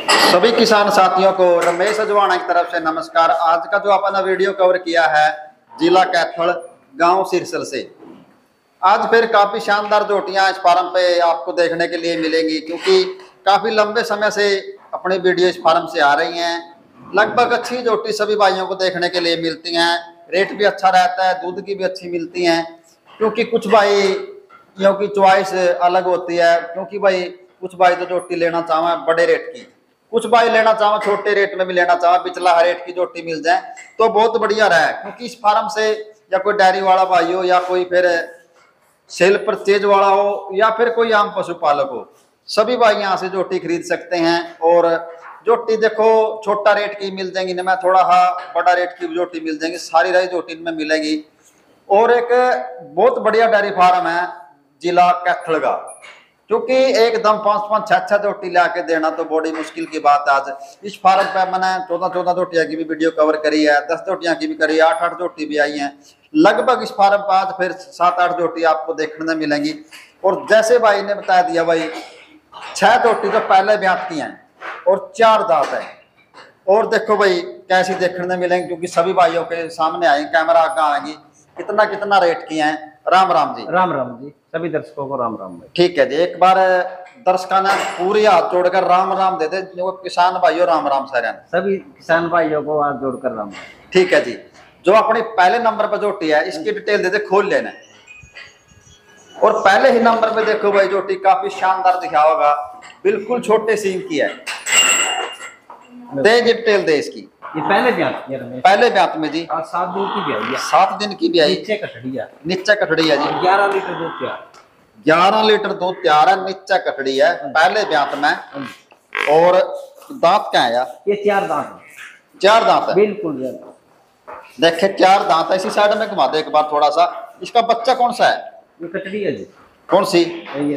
सभी किसान साथियों को रमेश अजवाणा की तरफ से नमस्कार। आज का जो अपना वीडियो कवर किया है जिला कैथल गांव सिरसल से। आज फिर काफी शानदार जोटियां इस फार्म पे आपको देखने के लिए मिलेंगी, क्योंकि काफी लंबे समय से अपनी वीडियो इस फार्म से आ रही हैं। लगभग अच्छी जोटी सभी भाइयों को देखने के लिए मिलती हैं। रेट भी अच्छा रहता है, दूध की भी अच्छी मिलती हैं, क्योंकि कुछ भाइयों की चॉइस अलग होती है। क्योंकि भाई कुछ भाई तो जोटी लेना चाहे बड़े रेट की, कुछ भाई लेना चाहो छोटे रेट में भी लेना चाहो, पिछला हर रेट की जोटी मिल जाए तो बहुत बढ़िया रहा है। क्योंकि इस फार्म से या कोई डेयरी वाला भाई हो या कोई फिर सेल परचेज वाला हो या फिर कोई आम पशुपालक हो, सभी भाई यहाँ से जोटी खरीद सकते हैं। और जोटी देखो छोटा रेट की मिल जाएंगी, मैं थोड़ा बड़ा रेट की जोटी मिल जाएंगी, सारी रही जोटी इनमें मिलेगी। और एक बहुत बढ़िया डेयरी फार्म है जिला कैथल का, क्योंकि एकदम 5-5, 6-6 जोटी ला के देना तो बड़ी मुश्किल की बात है। आज इस फार्म पे मैंने 14-14 जोटियां की भी वीडियो कवर करी है, 10 जोटियां की भी करी है, 8-8 जोटी भी आई हैं। लगभग इस फार्म पर आज फिर 7-8 जोटी आपको देखने में मिलेंगी। और जैसे भाई ने बता दिया भाई, 6 जोटी तो पहले ब्यात की हैं और 4 दांत है। और देखो भाई कैसी देखने में मिलेंगी, क्योंकि सभी भाइयों के सामने आएंगे, कैमरा आगे आएंगी। कितना रेट की हैं। राम राम जी। राम राम जी, सभी दर्शकों को राम राम भाई। ठीक है जी, एक बार दर्शकों ने पूरी हाथ जोड़कर राम राम देते जो किसान भाइयों, राम राम सारे सभी किसान भाइयों को हाथ जोड़कर राम राम। ठीक है जी। जो अपने पहले नंबर पर जोटी है इसकी डिटेल देते खोल लेना। और पहले ही नंबर पे देखो भाई जोटी काफी शानदार दिखा होगा, बिल्कुल छोटे सींग की है। दे डिटेल दे इसकी। ये पहले ब्यात पहले ब्यात में जी 7 दिन की ब्याई है। 7 दिन की ब्याई, नीचे कटड़ी है। नीचे कटड़ी है जी। 11 लीटर दूध तैयार। 11 लीटर दूध तैयार है, नीचे कटड़ी है पहले ब्यात में। और दांत क्या है यार? ये 4 दांत है। 4 दांत है बिल्कुल। देखे 4 दांत है। इसी साइड में घुमा दे एक बार थोड़ा सा। इसका बच्चा कौन सा है? ये कटड़ी है जी। कौन सी?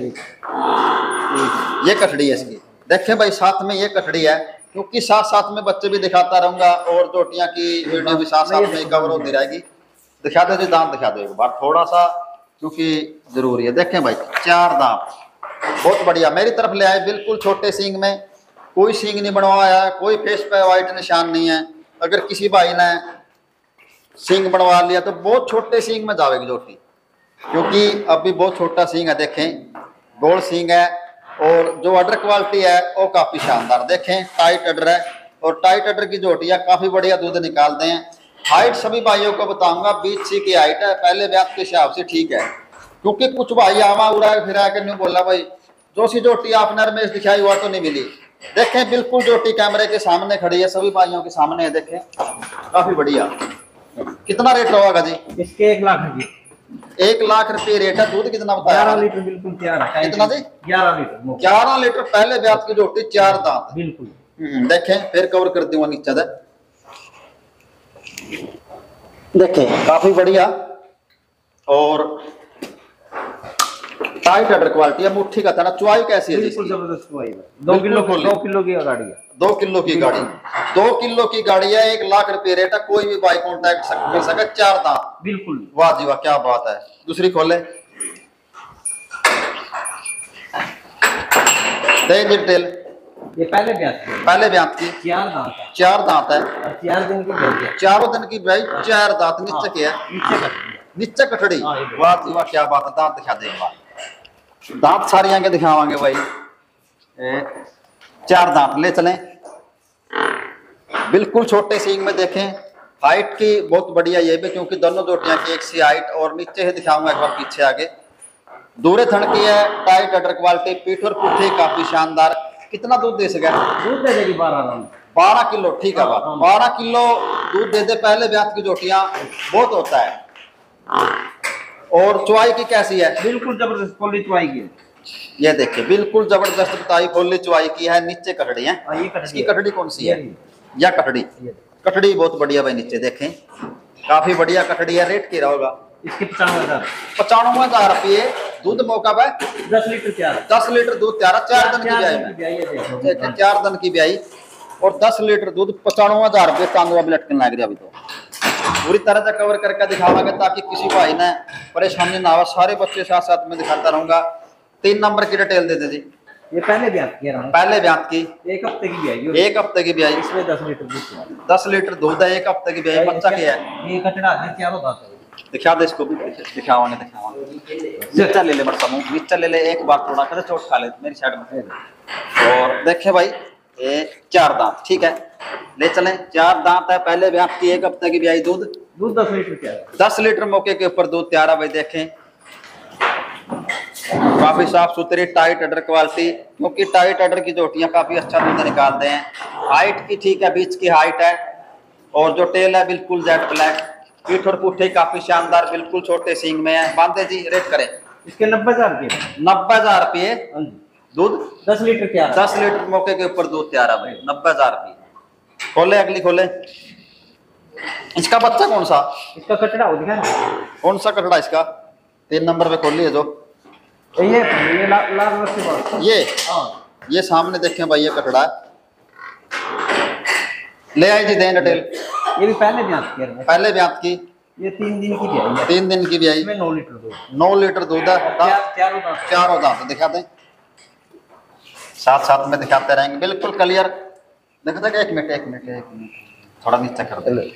ये कटड़ी है इसकी। देखे भाई साथ में ये कटड़ी है, क्योंकि साथ साथ में बच्चे भी दिखाता रहूंगा और जोटियां की वीडियो भी साथ साथ में कवर होती रहेगी। दिखा दो जी, दांत दिखा दो एक बार थोड़ा सा, क्योंकि जरूरी है। देखें भाई 4 दांत, बहुत बढ़िया। मेरी तरफ ले आए, बिल्कुल छोटे सींग में, कोई सींग नहीं बनवाया है, कोई फेस पे व्हाइट निशान नहीं है। अगर किसी भाई ने सींग बनवा लिया तो बहुत छोटे सींग में जाएगी जोटी, क्योंकि अभी बहुत छोटा सींग है। देखें गोल सींग है और जो अडर क्वालिटी है वो काफी शानदार। देखें टाइट अडर है और टाइट अडर की जोटियां काफी बढ़िया दूध निकालते हैं। हाइट सभी भाइयों को बताऊंगा 20 सी की हाइट है, पहले ब्यात के हिसाब से ठीक है। क्योंकि कुछ भाई आवा उड़ा फिर आकर नहीं बोला भाई जो सी जोटी आपने रमेश दिखाई हुआ तो नहीं मिली। देखें बिल्कुल जोटी कैमरे के सामने खड़ी है, सभी भाइयों के सामने है। देखें काफी बढ़िया। कितना रेट होगा जी इसके? 1 लाख की। 1 लाख रुपये रेट है। दूध कितना बताया? 11 लीटर बिल्कुल तैयार है। कितना जी? 11 लीटर। 11 लीटर पहले ब्यात की जोटी, 4 दांत बिल्कुल। देखें फिर कवर कर दूंगा नीचे से। देखें काफी बढ़िया और टाइट अडर क्वालिटी है। मुट्ठी का था। चुआई कैसी है? बिल्कुल जबरदस्त चुआई है। 2 किलो की गाड़ी है। 2 किलो की गाड़ी, 2 किलो की गाड़ी है। 1 लाख रुपये रेट है। कोई भी बाई कॉन्टैक्ट कर सके। 4 दांत बिल्कुल। वाह जी वाह, क्या बात है। दूसरी खोले दे डिटेल। ये पहले ब्यात की 4 दांत है। 4 दांत है। 4 दिन की ब्याई है। 4 दिन की ब्याई, 4 दांत। नीचे क्या है? नीचे कटड़ी। वाह जी वाह, क्या बात है। दांत दिखा दे एक बार। दांत सारी आगे दिखावांगे भाई। 4 दांत ले चलें। बिल्कुल छोटे सींग में। देखें हाइट की बहुत बढ़िया ये भी, क्योंकि दोनों जोटियां की एक सी हाइट। और नीचे ही दिखाऊंगा एक बार पीछे आगे। दूरे थन की है, टाइट अडर क्वालिटी, पीठ और पुट्ठी काफी शानदार। कितना दूध दे सके? दूध दे देगी 12 किलो। ठीक है बात, 12 किलो दूध दे दे। पहले ब्यात की जोटियां बहुत होता है। और चुआई की कैसी है? बिल्कुल जबरदस्त पोली चुआई की। ये देखिए बिल्कुल जबरदस्त बताई खोली चुआई की है। नीचे कटड़ी है। इसकी कटड़ी कौन सी है? या कटड़ी कटड़ी बहुत बढ़िया भाई। नीचे देखें काफी बढ़िया कटड़ी है। रेट क्या होगा इसके? 95,000। 95,000 रुपये। दूध मौका पे 10 लीटर तैयार। 10 लीटर दूध तैयार। 4 दिन की ब्याई, 4 दिन की ब्याई और 10 लीटर दूध। 95,000 रुपये चांदवा भी लटकन लग रही। अभी तो पूरी तरह से कवर करके दिखावांगे ताकि किसी भाई ने परेशानी ना हो। सारे बच्चे साथ साथ में दिखाता रहूंगा। 3 नंबर की डिटेल दे दे जी। ये पहले ब्याह किया रहा पहले ब्याह की, एक हफ्ते की ब्याई है। एक हफ्ते की ब्याई, इसमें 10 लीटर दूध है। 10 लीटर दूध है, एक हफ्ते की ब्याई। बच्चा क्या है? ये कटड़ा है, क्या होता है? दिखा दे इसको भी, दिखावांगे बिच्चा ले ले, मरता मुंह बिच्चा ले ले, एक बार थोड़ा कर चोट खा ले मेरी साइड में। और देखे भाई ये 4 दांत, ठीक है ले चलें। 4 दांत है, पहले ब्याह की, एक हफ्ते की ब्याई। दूध 10 लीटर क्या है? 10 लीटर मौके के ऊपर दूध तैयार है भाई। देखें काफी साफ सुथरी टाइट अडर क्वालिटी, क्योंकि टाइट अडर की जोटियां काफी अच्छा दूध निकालते हैं। हाइट की ठीक है, बीच की हाइट है। और जो टेल है बिल्कुल जेट ब्लैक, पीठ और पुट्ठे काफी शानदार, बिल्कुल छोटे सींग में है। बांधे जी रेट करें इसके 90,000 रुपये। 90,000 रुपये दूध, 10 लीटर क्या है? 10 लीटर मौके के ऊपर दूध तैयार है भाई। 90,000 रुपये। खोले अगली खोले। इसका बच्चा कौन सा? इसका कटड़ा हो दिखा ना, कौन सा कटड़ा इसका? 3 नंबर पे खोलिए जो ये लाल रस्सी बात। ये हाँ, ये सामने देखें भाई, ये कटड़ा है। ले आए जी दें डिटेल। ये भी पहले ब्याह किया रहा है। पहले ब्याह की, ये 3 दिन की ब्याई है। 3 दिन की ब्याई, इसमें 9 लीटर दूध। 9 लीटर दूध है। चारों दांत दिखा दें, साथ साथ में दिखाते रहेंगे, बिल्कुल क्लियर। देखते हैं, एक मिनट थोड़ा नीचे कर दे।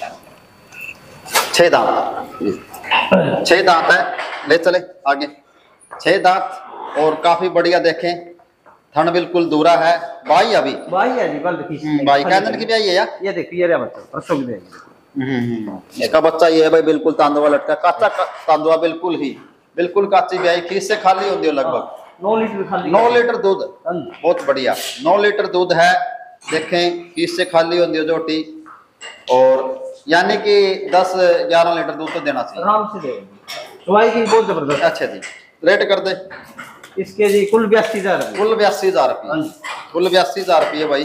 6 दांत, 6 दांत है। ले चले आगे। 6 दांत और काफी बढ़िया। देखें थन बिल्कुल दूरा है। भाई अभी भाई है जी, बल देखिए भाई कैंदन की ब्याई है यार। ये देखिए, ये रहा बच्चा, परसों की ब्याई। इसका बच्चा ये है भाई, बिल्कुल तांदुआ लटका, काचा तांदुआ, बिल्कुल काची ब्याई, खीस से खाली होती है लगभग। 9 लीटर खाली, 9 लीटर दूध, बहुत बढ़िया। 9 लीटर दूध है। देखें खीस से खाली होती है जोटी, और यानी कि 10-11 लीटर दूध तो देना चाहिए आराम से दे। दवाई की बहुत जबरदस्त। अच्छा जी रेट कर दे इसके जी कुल 82,000 रुपये। कुल 82,000 रुपये। कुल 82,000 रुपये भाई।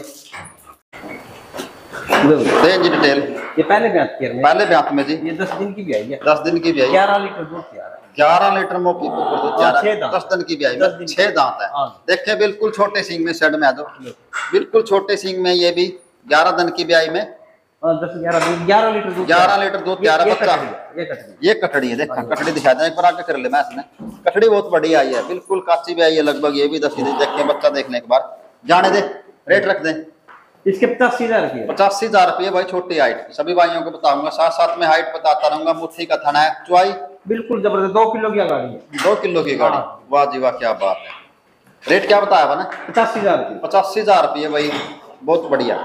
दे जी डिटेल। ये पहले ब्याह किया है। पहले ब्याह में जी, ये 10 दिन की ब्याई है। 10 दिन की ब्याई, 11 लीटर दूध तैयार है। 11 लीटर मौके के ऊपर दूध तैयार है। 6 दांत। 10 दिन की ब्याई में 10 दिन 6 दांत है। देखे बिल्कुल छोटे सींग में, सेड में आ जाओ, बिल्कुल छोटे सींग में। ये भी 11 दिन की ब्याई में 10-11 दूध, 11 लीटर दूध, 11 लीटर दूध तैयार है। बच्चा ये कटड़ी है। देखा कटड़ी दिखा दें एक बार, आगे कर ले मैं इसने। कटड़ी बहुत बढ़िया आई है, बिल्कुल काची भी आई है लगभग। ये भी 10 दिन। देखे बच्चा देखने के बाद जाने दे, रेट रख दें। इसके 85,000 रुपये। 85,000 रुपये भाई। छोटी हाइट सभी भाइयों को बताऊंगा, साथ साथ में हाइट बताता रहूंगा। मुट्ठी का थना है, चुआई बिल्कुल जबरदस्त, 2 किलो की गाड़ी है। 2 किलो की गाड़ी। वाह जी वाह, क्या बात है। रेट क्या बताया ना? 85,000 रुपये। 85,000 रुपये भाई, बहुत बढ़िया।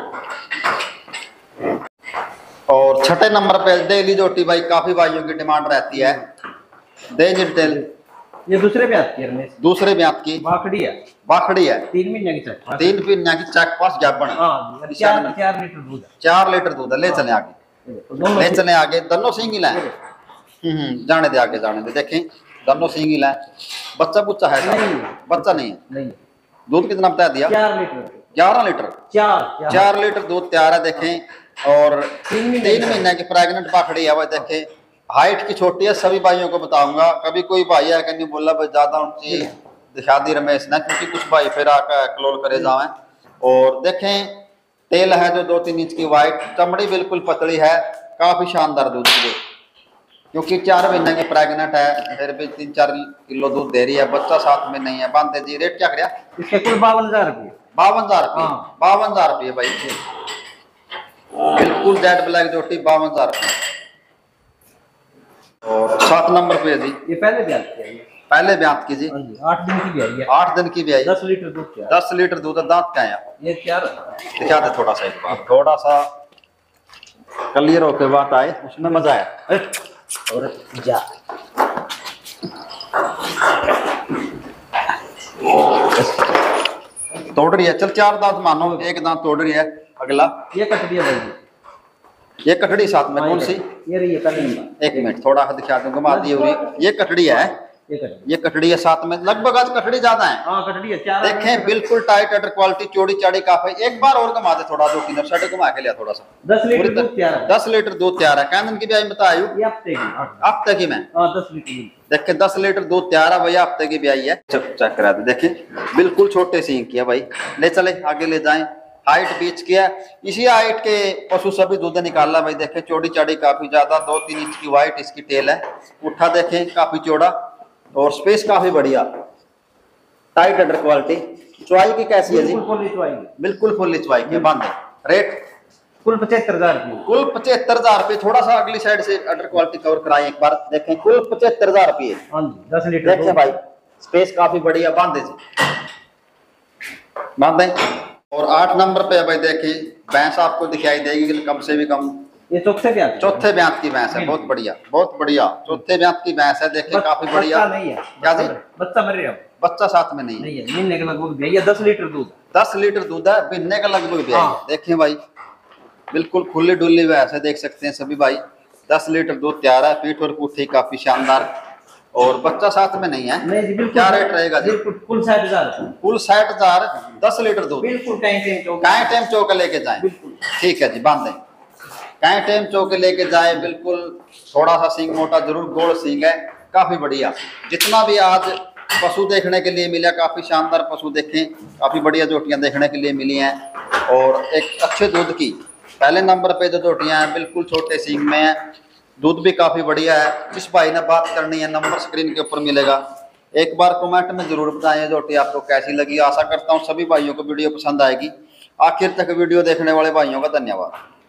और छठे नंबर पे डेली जोटी भाई, काफी भाइयों की डिमांड रहती है। दे डिटेल। ये दूसरे ब्याह की है। दूसरे ब्याह की बाखड़ी है। बाखड़ी है। 3 महीने की चक। 3 महीने की चक पास जाबन है। 4 लीटर दूध है। 4 लीटर दूध है। ले चले आगे, ले चले आगे। दोनों सिंग ही लाए। जाने दे आगे, जाने दे। देखें दोनों सिंग ही लाए। बच्चा बुच्चा है? बच्चा नहीं है। दूध कितना बताया दिया? 4 लीटर। 11 लीटर। 4 लीटर दूध तैयार है। देखें और 3 महीने की प्रेग्नेंट बाखड़ी है भाई। देखें हाइट की छोटी है, सभी भाइयों को बताऊंगा। कभी कोई भाई है कि नहीं बोला भाई ज्यादा ऊंची दिखा दी रमेश ने, क्योंकि कुछ भाई फिर आकर क्लोल करे जाए। और देखें तेल है जो 2-3 इंच की वाइट, चमड़ी बिल्कुल पतली है, काफी शानदार दूध की, क्योंकि 4 महीने की प्रेग्नेंट है। फिर भी 3-4 किलो दूध दे रही है। बच्चा साथ में नहीं है। बांधे जी रेट क्या कराया? इसके कुल 52,000 रुपये। 52,000 रुपये। 52,000 रुपये भाई, बिल्कुल जेट ब्लैक जोटी। 52,000 रुपये। और 7 नंबर पे जी, ये पहले ब्याह किया है। पहले ब्याह की जी, 8 दिन की ब्याई है। 8 दिन की ब्याई, 10 लीटर दूध क्या? 10 लीटर दूध है। दांत क्या है? ये क्या दिखा दे थोड़ा सा, एक बार थोड़ा सा क्लियर होके बात आए, उसमें मजा आया। और जा तोड़ रही है। चल 4 दांत मानो, 1 दांत तोड़ रही है। अगला ये कटड़ी है भाई। ये कटड़ी साथ में कौन सी? ये रही है पहले नंबर। 1 मिनट थोड़ा सा दिखा दूंगा, घुमा दी हुई। ये कटड़ी है। ये कटड़ी है साथ में। लगभग आज कटड़ी ज्यादा है। हाँ कटड़ी है। 4 देखें बिल्कुल टाइट अडर क्वालिटी, चौड़ी चाड़ी काफी। एक बार और घुमा दे थोड़ा, 2-3 साइड घुमा के लिया थोड़ा सा। 10 लीटर दूध तैयार है। 10 लीटर दूध तैयार है। कैंदन की ब्याई बताया ये हफ्ते की। हफ्ते की। मैं 10 लीटर। देखे 10 लीटर दूध तैयार है भैया, हफ्ते की ब्याई है। चेक करा दे। देखें बिल्कुल छोटे सींग की है भाई। ले चले आगे ले जाएं। हाइट बीच की है। इसी हाइट के पशु सभी दूध निकाला भाई। देखें चौड़ी चाड़ी काफी ज्यादा, 2-3 इंच की वाइट इसकी टेल है। उठा देखें काफी चौड़ा और स्पेस काफी बढ़िया, टाइट अडर क्वालिटी। चुवाई की कैसी है जी? बिल्कुल फुल्ली चुवाई। बिल्कुल फुल्ली चुवाई की। बांधे रेट कुल 75,000 रुपये। कुल 75,000 रुपये। थोड़ा सा अगली साइड से अडर क्वालिटी कवर कराएं एक बार, देखें कुल 75,000 रुपये। हाँ जी 10 लीटर देखें भाई स्पेस काफी बढ़िया। बांधे जी, बांधे। और 8 नंबर पे भाई देखिए भैंस आपको दिखाई देगी कम से भी कम, ये चौथे ब्यात। चौथे ब्यात की भैंस है। बहुत बढ़िया, बहुत बढ़िया चौथे ब्यात की भैंस है। देखिए काफी बढ़िया। नहीं है क्या जी? बच्चा मर रहा है। बच्चा साथ में नहीं है। नहीं है, महीने के लगभग भी है। ये 10 लीटर दूध। 10 लीटर दूध है, पीने का लगभग भी है। हाँ। देखें भाई बिल्कुल खुली डुली भैंस है, देख सकते हैं सभी भाई। 10 लीटर दूध तैयार है। पीठ और पूठी काफी शानदार, और बच्चा साथ में नहीं है। नहीं जी, बिल्कुल। क्या रेट रहेगा जी? बिल्कुल कुल 60,000। कुल 60,000, 10 लीटर दूध। बिल्कुल टाइम टाइम चौके लेके जाए। बिल्कुल ठीक है जी, बांध दें। टाइम चौके लेके जाए। बिल्कुल थोड़ा सा सींग मोटा जरूर, गोल सींग है, काफी बढ़िया। जितना भी आज पशु देखने के लिए मिला, काफी शानदार पशु देखें, काफी बढ़िया जोटियां देखने के लिए मिली हैं। और एक अच्छे दूध की पहले नंबर पे जो जोटियां हैं बिल्कुल छोटे सींग में है, दूध भी काफी बढ़िया है। जिस भाई ने बात करनी है नंबर स्क्रीन के ऊपर मिलेगा। एक बार कमेंट में जरूर बताएं जोटी आपको कैसी लगी। आशा करता हूँ सभी भाइयों को वीडियो पसंद आएगी। आखिर तक वीडियो देखने वाले भाइयों का धन्यवाद।